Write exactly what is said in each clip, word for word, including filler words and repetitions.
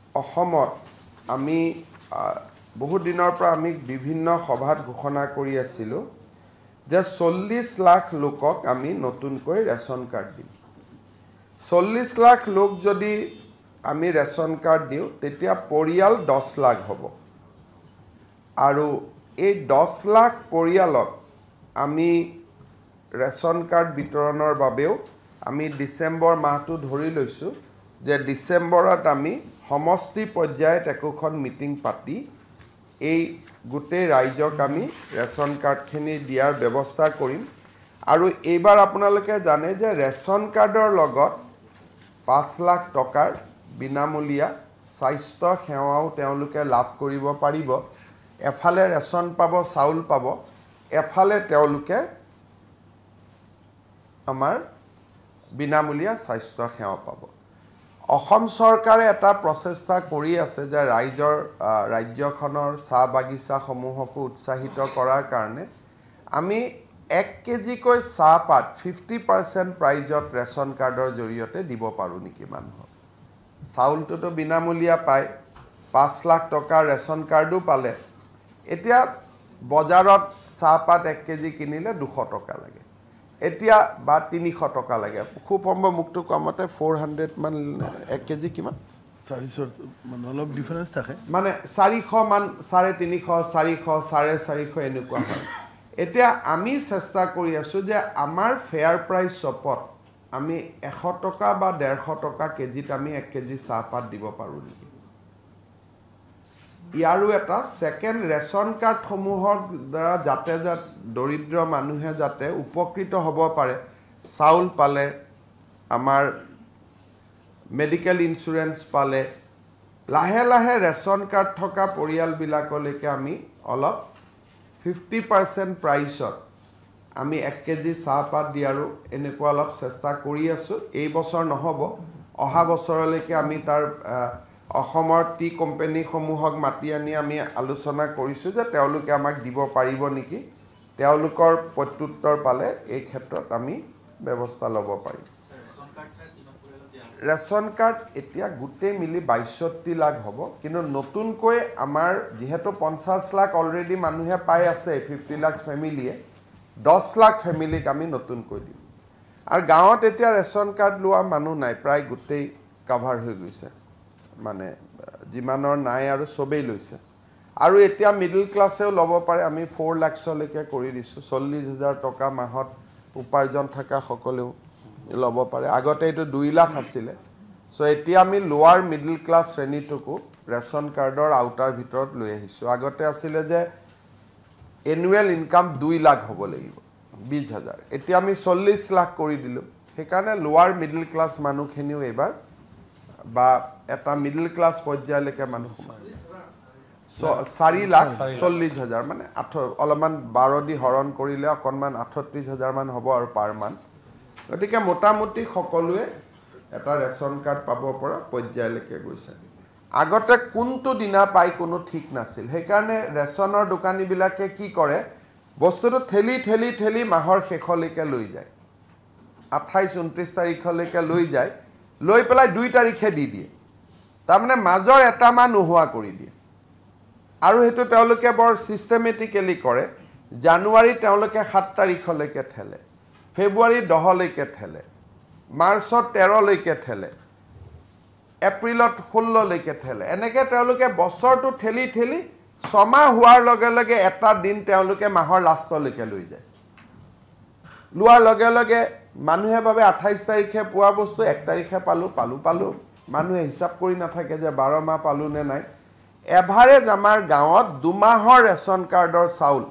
অসমত আমি বহু দিনৰ পৰা আমি বিভিন্ন সভাত ঘোষণা কৰি আছিলোঁ যে চল্লিছ লাখ লোকক আমি নতুনকৈ ৰেচন কাৰ্ড দিম চল্লিছ লাখ লোক যদি আমি ৰেচন কাৰ্ড দিওঁ তেতিয়া পৰিয়াল দহ লাখ হ'ব আৰু এই দহ লাখ পৰিয়ালক আমি ৰেচন কাৰ্ড বিতৰণৰ বাবেও আমি ডিসেম্বৰ মাহটো ধৰি লৈছোঁ যে ডিসেম্বৰত আমি সমষ্টি পৰ্যায়ত একোখন মিটিং পাতি এই গোটেই ৰাইজক আমি ৰেচন কাৰ্ডখিনি দিয়াৰ ব্যৱস্থা কৰিম আৰু এইবাৰ আপোনালোকে জানে যে ৰেচন কাৰ্ডৰ লগত পাঁচ লাখ টকাৰ বিনামূলীয়া স্বাস্থ্য সেৱাও তেওঁলোকে লাভ কৰিব পাৰিব এফালে ৰেচন পাব চাউল পাব এফালে তেওঁলোকে আমাৰ বিনামূলীয়া স্বাস্থ্য সেৱা পাব অসম চৰকাৰে এটা প্ৰচেষ্টা কৰি আছে যে ৰাইজৰ ৰাজ্যখনৰ চাহ বাগিচাসমূহকো উৎসাহিত কৰাৰ কাৰণে আমি এক কেজিকৈ চাহপাত ফিফটি পাৰ্চেণ্ট প্ৰাইজত ৰেচন কাৰ্ডৰ জৰিয়তে দিব পাৰোঁ নেকি মানুহক চাউলটোতো বিনামূলীয়া পায় পাঁচ লাখ টকাৰ ৰেচন কাৰ্ডো পালে এতিয়া বজাৰত চাহপাত এক কেজি কিনিলে দুশ টকা লাগে এতিয়া বা তিনিশ টকা লাগে খুব সম্ভৱ মুক্ত কমতে ফ'ৰ হাণ্ড্ৰেড মান এক কেজি কিমান চাৰিশ মানে অলপ ডিফাৰেন্স থাকে মানে চাৰিশ মান চাৰে তিনিশ চাৰিশ চাৰে চাৰিশ এনেকুৱা হয় এতিয়া আমি চেষ্টা কৰি আছোঁ যে আমাৰ ফেয়াৰ প্ৰাইচ শ্বপত আমি এশ টকা বা ডেৰশ টকা কেজিত আমি এক কেজি চাহপাত দিব পাৰোঁ নেকি ইয়াৰো এটা সেকেন্ড ৰেচন কাৰ্ডসমূহৰ দ্বাৰা যাতে দৰিদ্ৰ মানুহে যাতে উপকৃত হ'ব পাৰে চাউল পালে আমাৰ মেডিকেল ইনস্যুৰেন্স পালে লাহে লাহে ৰেচন কাৰ্ড থকা পৰিয়ালবিলাকলৈকে আমি অলপ ফিফটি পাৰ্চেণ্ট প্ৰাইচত আমি এক কেজি চাহপাত দিয়াৰো এনেকুৱা অলপ চেষ্টা কৰি আছোঁ এই বছৰ নহ'ব অহা বছৰলৈকে আমি তাৰ অসমৰ টি কোম্পানীসমূহক মাতি আনি আমি আলোচনা কৰিছোঁ যে তেওঁলোকে আমাক দিব পাৰিব নেকি তেওঁলোকৰ প্ৰত্যুত্তৰ পালে এই ক্ষেত্ৰত আমি ব্যৱস্থা ল'ব পাৰিম ৰেচন কাৰ্ড এতিয়া গোটেই মিলি বাইষষ্ঠি লাখ হ'ব কিন্তু নতুনকৈ আমাৰ যিহেতু পঞ্চাছ লাখ অলৰেডি মানুহে পাই আছে ফিফটি লাখ ফেমিলিয়ে দহ লাখ ফেমিলিক আমি নতুনকৈ দিম আৰু গাঁৱত এতিয়া ৰেচন কাৰ্ড লোৱা মানুহ নাই প্ৰায় গোটেই কাভাৰ হৈ গৈছে মানে যিমানৰ নাই আৰু সবেই লৈছে আৰু এতিয়া মিডল ক্লাছেও ল'ব পাৰে আমি ফ'ৰ লাখলৈকে কৰি দিছোঁ চল্লিছ হাজাৰ টকা মাহত উপাৰ্জন থকা সকলেও ল'ব পাৰে আগতে এইটো দুই লাখ আছিলে চ' এতিয়া আমি লোৱাৰ মিডল ক্লাছ শ্ৰেণীটোকো ৰেচন কাৰ্ডৰ আউটাৰ ভিতৰত লৈ আহিছোঁ আগতে আছিলে যে এনুৱেল ইনকাম দুই লাখ হ'ব লাগিব বিছ হাজাৰ এতিয়া আমি চল্লিছ লাখ কৰি দিলোঁ সেইকাৰণে লোৱাৰ মিডল ক্লাছ মানুহখিনিও এইবাৰ বা এটা মিডল ক্লাছ পৰ্যায়লৈকে মানুহ চাৰি লাখ চল্লিছ হাজাৰ মানে আঠ অলপমান বাৰ দি হৰণ কৰিলে অকণমান আঠত্ৰিছ হাজাৰ মান হ'ব আৰু পাৰ মান গতিকে মোটামুটি সকলোৱে এটা ৰেচন কাৰ্ড পাব পৰা পৰ্যায়লৈকে গৈছে আগতে কোনটো দিনা পাই কোনো ঠিক নাছিল সেইকাৰণে ৰেচনৰ দোকানীবিলাকে কি কৰে বস্তুটো ঠেলি ঠেলি ঠেলি মাহৰ শেষলৈকে লৈ যায় আঠাইছ ঊনত্ৰিছ তাৰিখলৈকে লৈ যায় লৈ পেলাই দুই তাৰিখে দি দিয়ে তাৰমানে মাজৰ এটা মাহ নোহোৱা কৰি দিয়ে আৰু সেইটো তেওঁলোকে বৰ চিষ্টেমেটিকেলি কৰে জানুৱাৰী তেওঁলোকে সাত তাৰিখলৈকে ঠেলে ফেব্ৰুৱাৰী দহলৈকে ঠেলে মাৰ্চত তেৰলৈকে ঠেলে এপ্ৰিলত ষোল্ললৈকে ঠেলে এনেকৈ তেওঁলোকে বছৰটো ঠেলি ঠেলি ছমাহ হোৱাৰ লগে লগে এটা দিন তেওঁলোকে মাহৰ লাষ্টলৈকে লৈ যায় লোৱাৰ লগে লগে মানুহে ভাবে আঠাইছ তাৰিখে পোৱা বস্তু এক তাৰিখে পালোঁ পালোঁ পালোঁ মানুহে হিচাপ কৰি নাথাকে যে বাৰ মাহ পালোঁ নে নাই এভাৰেজ আমাৰ গাঁৱত দুমাহৰ ৰেচন কাৰ্ডৰ চাউল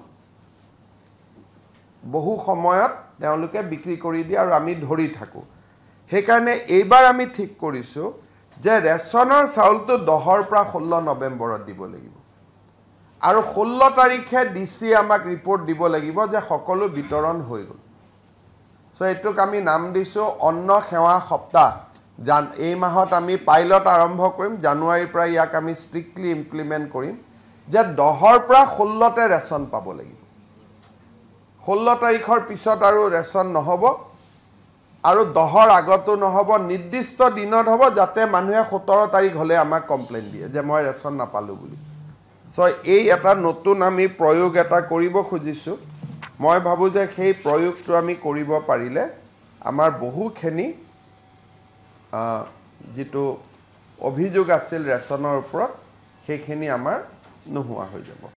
বহু সময়ত তেওঁলোকে বিক্ৰী কৰি দিয়ে আৰু আমি ধৰি থাকোঁ সেইকাৰণে এইবাৰ আমি ঠিক কৰিছোঁ যে ৰেচনৰ চাউলটো দহৰ পৰা ষোল্ল নৱেম্বৰত দিব লাগিব আৰু ষোল্ল তাৰিখে ডি চি আমাক ৰিপৰ্ট দিব লাগিব যে সকলো বিতৰণ হৈ গ'ল চ' এইটোক আমি নাম দিছোঁ অন্ন সেৱা সপ্তাহ জান এই মাহত আমি পাইলট আৰম্ভ কৰিম জানুৱাৰীৰ পৰা ইয়াক আমি ষ্ট্ৰিক্টলি ইমপ্লিমেণ্ট কৰিম যে দহৰ পৰা ষোল্লতে ৰেচন পাব লাগিব ষোল্ল তাৰিখৰ পিছত আৰু ৰেচন নহ'ব আৰু দহৰ আগতো নহ'ব নিৰ্দিষ্ট দিনত হ'ব যাতে মানুহে সোতৰ তাৰিখ হ'লে আমাক কমপ্লেইন দিয়ে যে মই ৰেচন নাপালোঁ বুলি সো এই এটা নতুন আমি প্ৰয়োগ এটা কৰিব খুজিছোঁ মই ভাবোঁ যে সেই প্ৰয়োগটো আমি কৰিব পাৰিলে আমাৰ বহুখিনি যিটো অভিযোগ আছিল ৰেচনৰ ওপৰত সেইখিনি আমাৰ নোহোৱা হৈ যাব